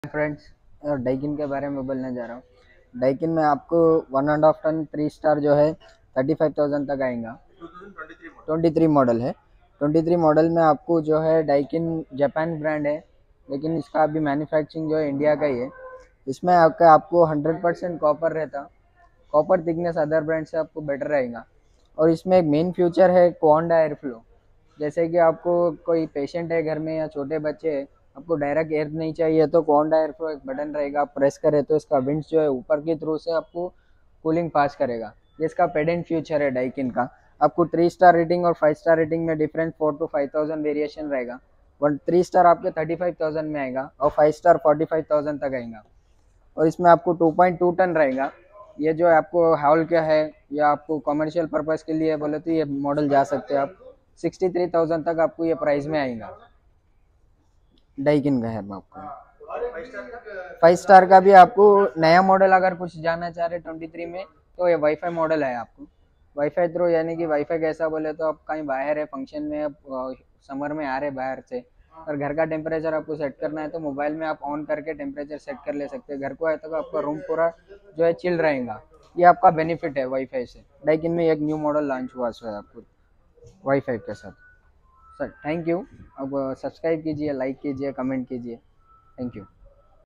Friends, Daikin के बारे में बोलने जा रहा हूँ। डाइकिन में आपको 1.5 टन 3 स्टार जो है 35,000 तक आएगा। 23 मॉडल है। 23 मॉडल में आपको जो है डाइकिन जापान ब्रांड है, लेकिन इसका अभी मैन्युफैक्चरिंग जो है इंडिया का ही है। इसमें आपको 100% कॉपर रहता। कॉपर थिकनेस अदर ब्रांड से आपको बेटर रहेगा। और इसमें एक मेन फ्यूचर है क्वांडा एयर फ्लो। जैसे कि आपको कोई पेशेंट है घर में या छोटे बच्चे हैं, आपको डायरेक्ट एयर नहीं चाहिए तो क्वांडा एयर फ्लो एक बटन रहेगा, आप प्रेस करें तो इसका विंड्स जो है ऊपर के थ्रू से आपको कूलिंग पास करेगा। ये इसका पेडेंट फ्यूचर है डाइकिन का। आपको 3 स्टार रेटिंग और 5 स्टार रेटिंग में डिफरेंट 4 to 5,000 वेरिएशन रहेगा। 3 स्टार आपके 35,000 में आएगा और 5 स्टार 45,000 तक आएगा। और इसमें आपको 2.2 टन रहेगा। ये जो आपको हॉल क्या है या आपको कमर्शियल पर्पज के लिए बोले तो ये मॉडल जा सकते हैं आप। 63,000 तक आपको ये प्राइस में आएगा। डाइकिन का है आपको। 5 स्टार का भी आपको नया मॉडल अगर कुछ जानना चाह रहे 23 में, तो ये वाईफाई मॉडल है आपको। वाईफाई थ्रू, यानी कि वाईफाई कैसा बोले तो आप कहीं बाहर है फंक्शन में, समर में आ रहे बाहर से, और घर का टेम्परेचर आपको सेट करना है तो मोबाइल में आप ऑन करके टेम्परेचर सेट कर ले सकते हैं। घर को आए तो आपका रूम पूरा जो है चिल रहेगा। ये आपका बेनिफिट है वाईफाई से। डाइकिन में एक न्यू मॉडल लॉन्च हुआ है आपको वाईफाई के साथ। Sir thank you. अब सब्सक्राइब कीजिए, लाइक कीजिए, कमेंट कीजिए। Thank you.